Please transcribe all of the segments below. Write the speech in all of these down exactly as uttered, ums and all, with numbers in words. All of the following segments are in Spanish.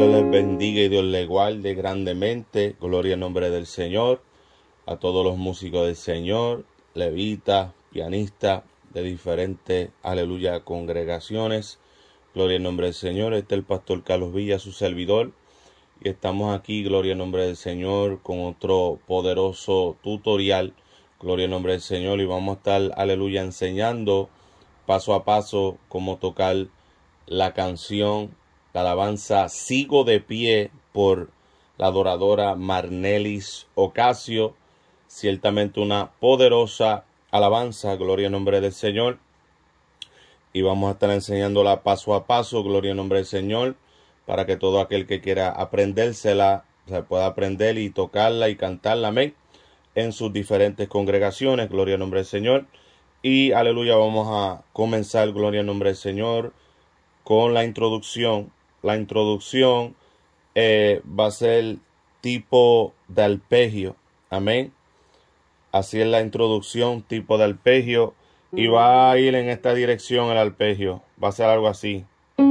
Dios les bendiga y Dios les guarde grandemente. Gloria al nombre del Señor. A todos los músicos del Señor, levitas, pianistas de diferentes, aleluya, congregaciones. Gloria al nombre del Señor. Este es el pastor Carlos Villa, su servidor. Y estamos aquí, gloria al nombre del Señor, con otro poderoso tutorial. Gloria al nombre del Señor. Y vamos a estar, aleluya, enseñando paso a paso cómo tocar la canción, la alabanza Sigo de Pie, por la adoradora Marnelis Ocasio. Ciertamente una poderosa alabanza, gloria al nombre del Señor. Y vamos a estar enseñándola paso a paso, gloria al nombre del Señor, para que todo aquel que quiera aprendérsela se pueda aprender y tocarla y cantarla, amén, en sus diferentes congregaciones, gloria al nombre del Señor. Y aleluya, vamos a comenzar, gloria al nombre del Señor, con la introducción. La introducción eh, va a ser tipo de arpegio, amén. Así es la introducción, tipo de arpegio, y va a ir en esta dirección el arpegio. Va a ser algo así.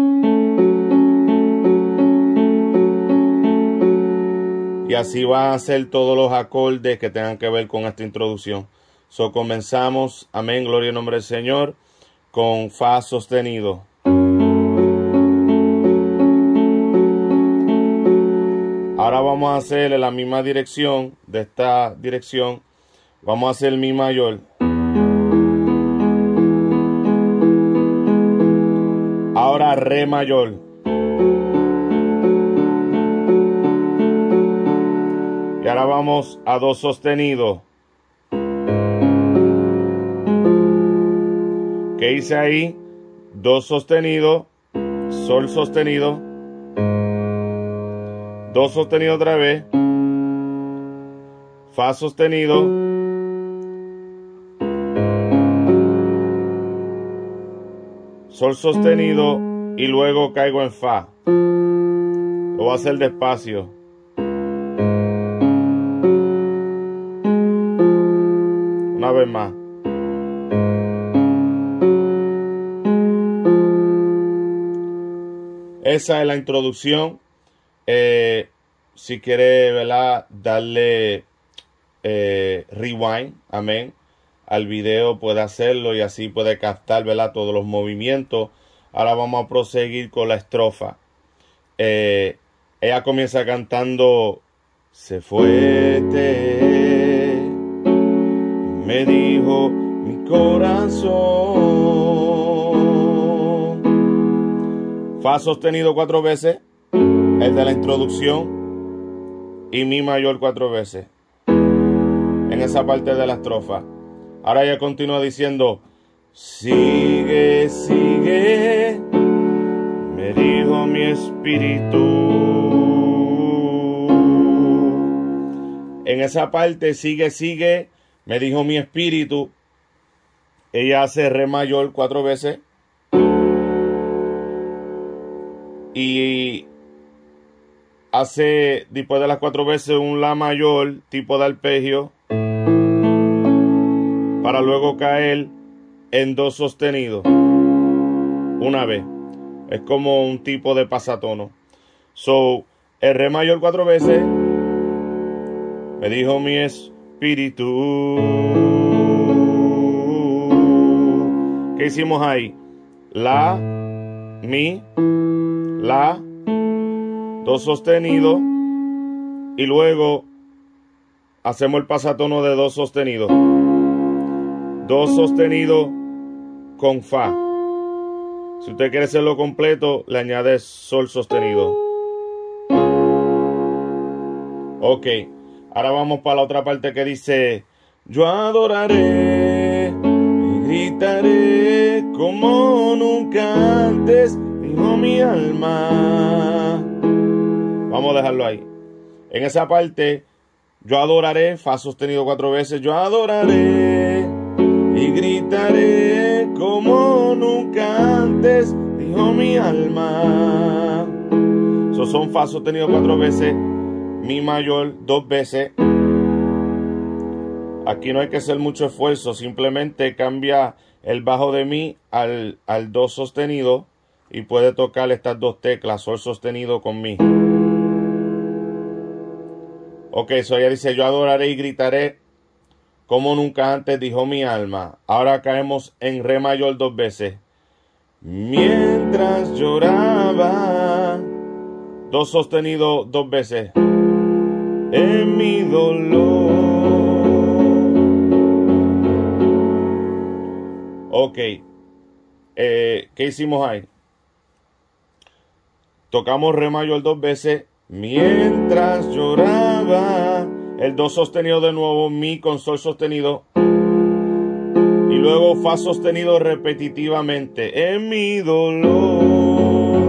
Y así van a ser todos los acordes que tengan que ver con esta introducción. So comenzamos, amén, gloria al nombre del Señor, con fa sostenido. Ahora vamos a hacer en la misma dirección, de esta dirección, vamos a hacer mi mayor. Ahora re mayor. Y ahora vamos a do sostenido. ¿Qué hice ahí? Do sostenido, sol sostenido, do sostenido otra vez, fa sostenido, sol sostenido y luego caigo en fa. Lo voy a hacer despacio. Una vez más. Esa es la introducción. Eh, si quiere, ¿verdad?, darle eh, rewind, amén, al video, puede hacerlo y así puede captar, ¿verdad?, todos los movimientos. Ahora vamos a proseguir con la estrofa. Eh, ella comienza cantando: se fue, te, me dijo mi corazón. Fa sostenido cuatro veces, el de la introducción, y mi mayor cuatro veces en esa parte de la estrofa. Ahora ella continúa diciendo: sigue, sigue, me dijo mi espíritu. En esa parte, sigue, sigue, me dijo mi espíritu, ella hace re mayor cuatro veces y hace, después de las cuatro veces, un la mayor tipo de arpegio para luego caer en do sostenido una vez. Es como un tipo de pasatono. So, el re mayor cuatro veces, me dijo mi espíritu. ¿Qué hicimos ahí? La, mi, la, do sostenido, y luego hacemos el pasatono de do sostenido. Do sostenido con fa. Si usted quiere hacerlo completo, le añade sol sostenido. Ok, ahora vamos para la otra parte que dice: yo adoraré y gritaré como nunca antes, dijo mi alma. Vamos a dejarlo ahí. En esa parte, yo adoraré, fa sostenido cuatro veces, yo adoraré y gritaré como nunca antes, dijo mi alma. Esos son fa sostenido cuatro veces, mi mayor dos veces. Aquí no hay que hacer mucho esfuerzo, simplemente cambia el bajo de mi al, al do sostenido, y puede tocar estas dos teclas, sol sostenido con mi. Ok, eso ella dice, yo adoraré y gritaré como nunca antes, dijo mi alma. Ahora caemos en re mayor dos veces. Mientras lloraba, do sostenido dos veces, en mi dolor. Ok, eh, ¿qué hicimos ahí? Tocamos re mayor dos veces, mientras lloraba, el do sostenido de nuevo, mi con sol sostenido, y luego fa sostenido repetitivamente, en mi dolor,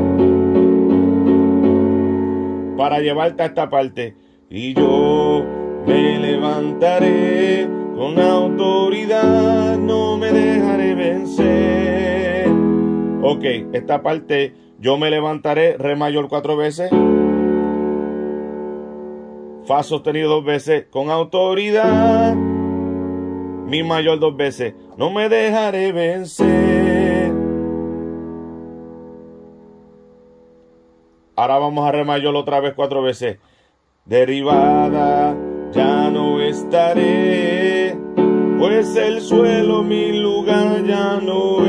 para llevarte a esta parte. Y yo me levantaré con autoridad, no me dejaré vencer. Ok, esta parte, yo me levantaré, re mayor cuatro veces, fa sostenido dos veces, con autoridad, mi mayor dos veces, no me dejaré vencer. Ahora vamos a re mayor otra vez cuatro veces. Derribada ya no estaré, pues el suelo mi lugar ya no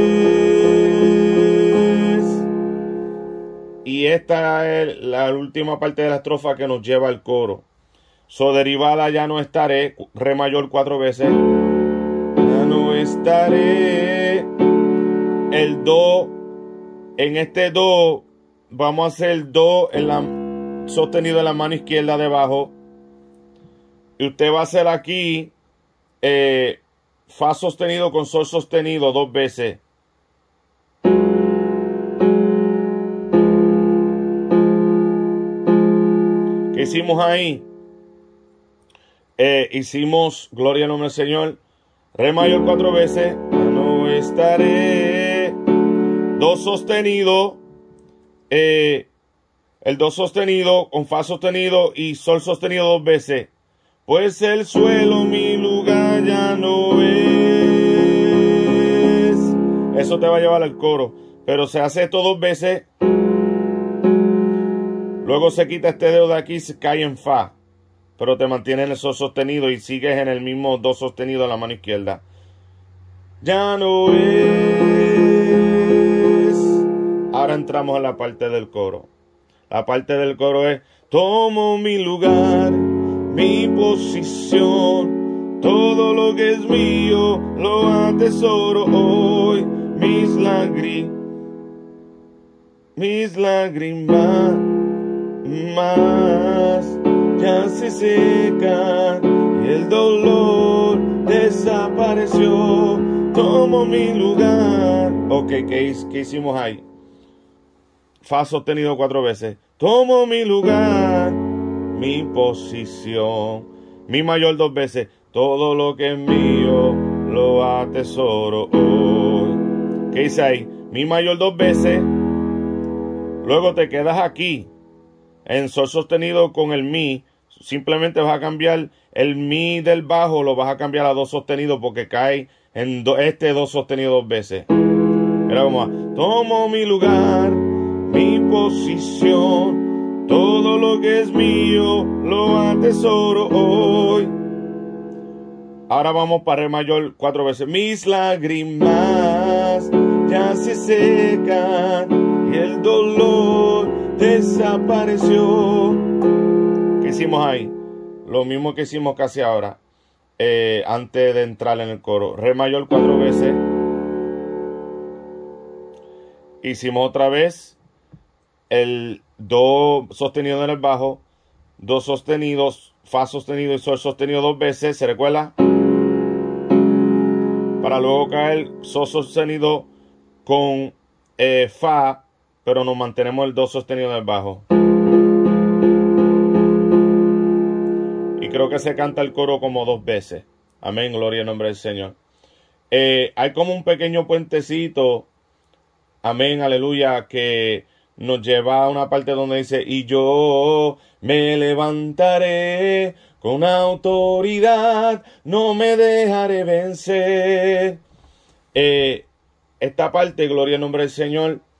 es. Y esta es la última parte de la estrofa que nos lleva al coro. So, derivada ya no estaré, re mayor cuatro veces. Ya no estaré. El do, en este do, vamos a hacer do en la, sostenido en la mano izquierda debajo. Y usted va a hacer aquí eh, fa sostenido con sol sostenido dos veces. ¿Qué hicimos ahí? Eh, hicimos, gloria al nombre del Señor, re mayor cuatro veces, ya no estaré, do sostenido, eh, el do sostenido con fa sostenido y sol sostenido dos veces, pues el suelo mi lugar ya no es. Eso te va a llevar al coro, pero se hace esto dos veces, luego se quita este dedo de aquí y se cae en fa, pero te mantiene en el sol sostenido y sigues en el mismo do sostenido en la mano izquierda. Ya no es. Ahora entramos en la parte del coro. La parte del coro es: tomo mi lugar, mi posición, todo lo que es mío lo atesoro hoy. Mis lágrimas, mis lágrimas más ya se secan y el dolor desapareció. Tomo mi lugar. Ok, ¿qué, qué hicimos ahí? Fa sostenido cuatro veces. Tomo mi lugar, mi posición. Mi mayor dos veces. Todo lo que es mío lo atesoro hoy. ¿Qué hice ahí? Mi mayor dos veces. Luego te quedas aquí en sol sostenido con el mi. Simplemente vas a cambiar el mi del bajo, lo vas a cambiar a do sostenido porque cae en do, este do sostenido dos veces. Mira cómo va. Tomo mi lugar, mi posición, todo lo que es mío lo atesoro hoy. Ahora vamos para re mayor cuatro veces. Mis lágrimas ya se secan y el dolor desapareció. ¿Qué hicimos ahí? Lo mismo que hicimos casi ahora, eh, antes de entrar en el coro. Re mayor cuatro veces. Hicimos otra vez el do sostenido en el bajo, do sostenidos, fa sostenido y sol sostenido dos veces, ¿se recuerda? Para luego caer sol sostenido con eh, fa, pero nos mantenemos el do sostenido en el bajo. Y creo que se canta el coro como dos veces. Amén, gloria al nombre del Señor. Eh, hay como un pequeño puentecito, amén, aleluya, que nos lleva a una parte donde dice: y yo me levantaré con autoridad, no me dejaré vencer. Eh, esta parte, gloria al nombre del Señor,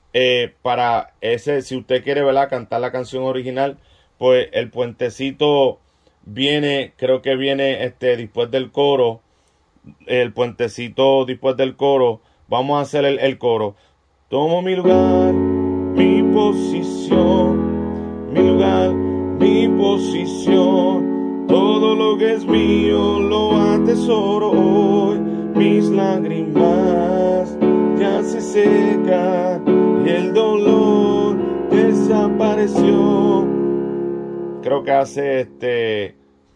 eh, para ese, si usted quiere, ¿verdad?, cantar la canción original, pues el puentecito viene, creo que viene este después del coro, el puentecito después del coro. Vamos a hacer el, el coro. Tomo mi lugar, mi posición, mi lugar, mi posición. Todo lo que es mío lo atesoro hoy. Mis lágrimas ya se secan y el dolor desapareció. Creo que hace este...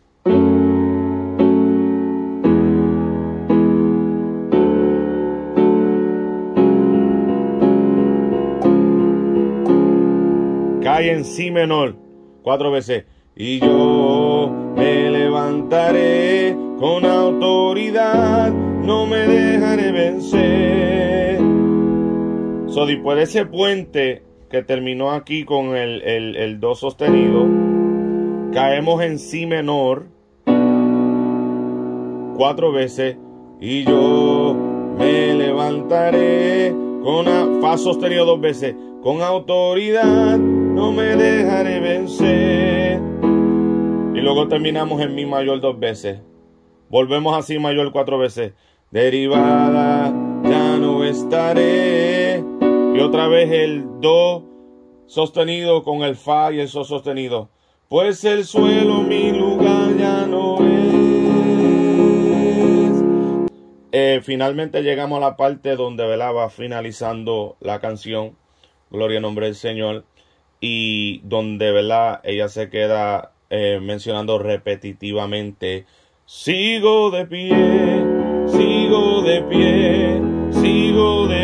cae en si menor cuatro veces. Y yo me levantaré con autoridad, no me dejaré vencer. So, después de ese puente que terminó aquí con el, el, el do sostenido, caemos en si menor cuatro veces. Y yo me levantaré con a, fa sostenido dos veces, con autoridad no me dejaré vencer. Y luego terminamos en mi mayor dos veces. Volvemos a si mayor cuatro veces. Derivada ya no estaré. Y otra vez el do sostenido con el fa y el sol sostenido. Pues el suelo mi lugar ya no es. Eh, finalmente llegamos a la parte donde, ¿verdad?, va finalizando la canción. Gloria al nombre del Señor. Y donde, ¿verdad?, ella se queda eh, mencionando repetitivamente: sigo de pie, sigo de pie, sigo de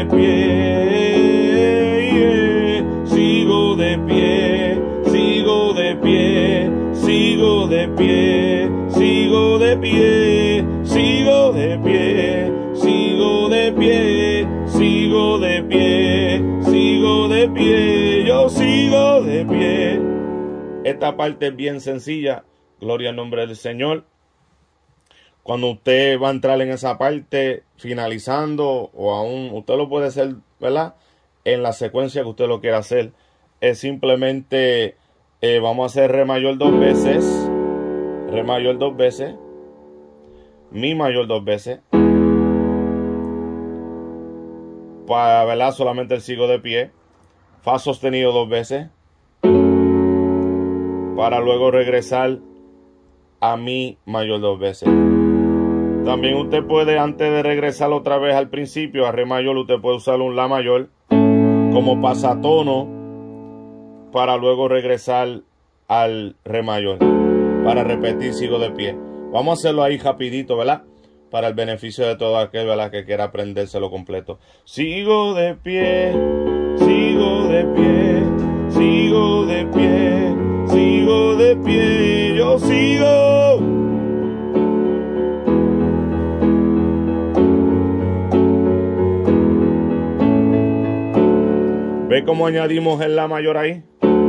pie, yeah. Sigo de pie, sigo de pie, sigo de pie, sigo de pie, sigo de pie, sigo de pie, sigo de pie, sigo de pie, yo sigo de pie. Esta parte es bien sencilla, gloria al nombre del Señor. Cuando usted va a entrar en esa parte, finalizando, o aún, usted lo puede hacer, ¿verdad?, en la secuencia que usted lo quiera hacer. Es simplemente, eh, vamos a hacer re mayor dos veces, re mayor dos veces, mi mayor dos veces, para, ¿verdad?, solamente el sigo de pie, fa sostenido dos veces, para luego regresar a mi mayor dos veces. También usted puede, antes de regresar otra vez al principio, a re mayor, usted puede usar un la mayor como pasatono para luego regresar al re mayor, para repetir sigo de pie. Vamos a hacerlo ahí rapidito, ¿verdad?, para el beneficio de todo aquel, ¿verdad?, que quiera aprendérselo completo. Sigo de pie, sigo de pie, sigo de pie, sigo de pie, yo sigo. ¿Ve cómo añadimos el la mayor ahí?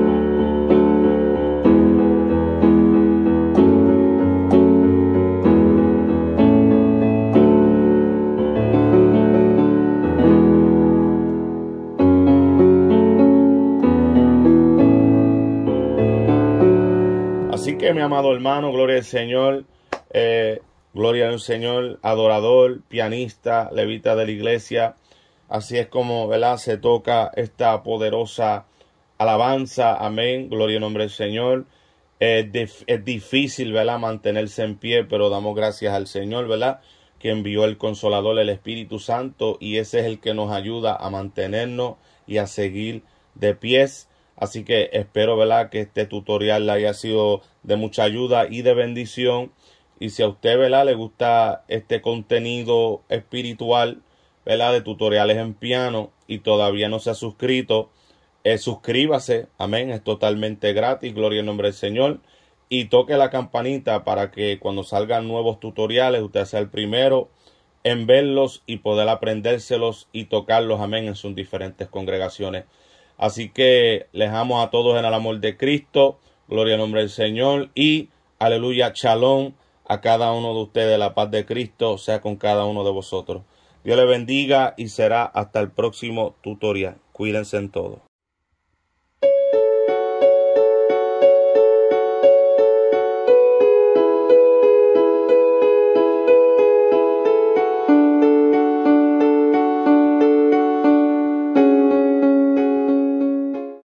Así que, mi amado hermano, gloria al Señor, eh, gloria al Señor, adorador, pianista, levita de la iglesia. Así es como, ¿verdad?, se toca esta poderosa alabanza. Amén. Gloria al nombre del Señor. Es, es difícil, ¿verdad?, mantenerse en pie, pero damos gracias al Señor, ¿verdad?, que envió el Consolador, el Espíritu Santo, y ese es el que nos ayuda a mantenernos y a seguir de pies. Así que espero, ¿verdad?, que este tutorial le haya sido de mucha ayuda y de bendición. Y si a usted, ¿verdad?, le gusta este contenido espiritual, ¿verdad?, de tutoriales en piano, y todavía no se ha suscrito, eh, suscríbase, amén, es totalmente gratis, gloria al nombre del Señor, y toque la campanita para que cuando salgan nuevos tutoriales, usted sea el primero en verlos y poder aprendérselos y tocarlos, amén, en sus diferentes congregaciones. Así que les amo a todos en el amor de Cristo, gloria al nombre del Señor, y aleluya, shalom a cada uno de ustedes, la paz de Cristo sea con cada uno de vosotros. Dios les bendiga y será hasta el próximo tutorial. Cuídense en todo.